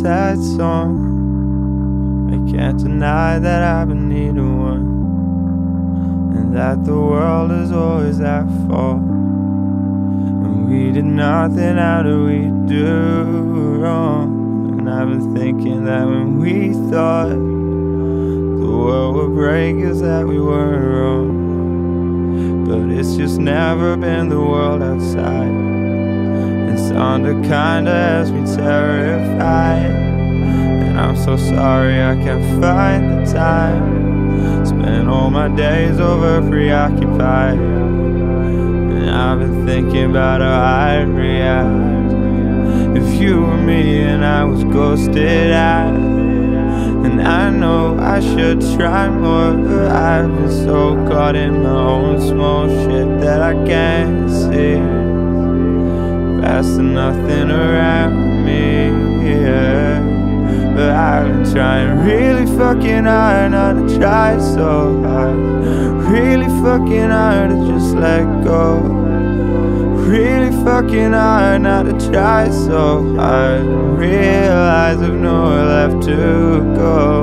sad song. I can't deny that I've been needing one, and that the world is always at fault. And we did nothing, how do we do wrong? And I've been thinking that when we thought the world would break us, that we weren't wrong. But it's just never been the world outside. It's under kinda has me terrified. And I'm so sorry I can't find the time. Spend all my days over preoccupied. And I've been thinking about how I'd react if you were me and I was ghosted at. And I know I should try more, but I've been so caught in my own small shit that I can't see past the nothing around me, yeah. But I've been trying really fucking hard not to try so hard, really fucking hard to just let go, really fucking hard not to try so hard, realize I've nowhere left to go.